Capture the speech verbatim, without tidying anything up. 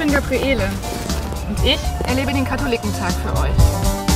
bin Gabriele. Und ich erlebe den Katholikentag für euch.